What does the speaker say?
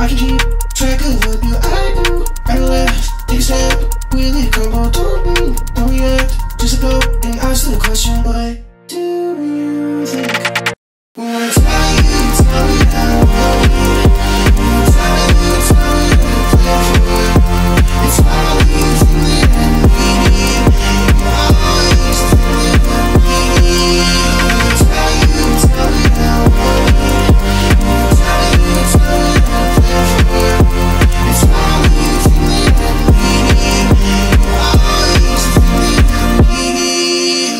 I can keep track of what do I do. Right or left, take a step. Will it come or don't react. Just a go and answer the question. What do you think? When I tell me how I want it. Tell me the pleasure. It's all you think that I need. You always think that I need. Tell me how I want it. Tell me the pleasure. It's all you think that I need. You always think that I need.